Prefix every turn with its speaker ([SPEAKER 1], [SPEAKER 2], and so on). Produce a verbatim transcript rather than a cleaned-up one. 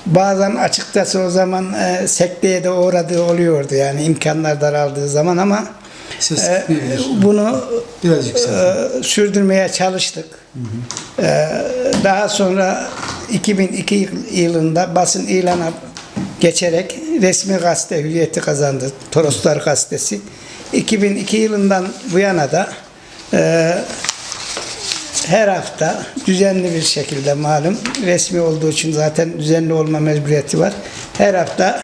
[SPEAKER 1] Bazen açıkçası o zaman e, sekteye de uğradığı oluyordu, yani imkanlar daraldığı zaman, ama
[SPEAKER 2] Ses
[SPEAKER 1] e, bunu e, sürdürmeye çalıştık. Hı hı. E, daha sonra iki bin iki yılında basın ilana geçerek resmi gazete hüviyeti kazandı. Toroslar Gazetesi. iki bin iki yılından bu yana da e, her hafta düzenli bir şekilde, malum resmi olduğu için zaten düzenli olma mecburiyeti var. Her hafta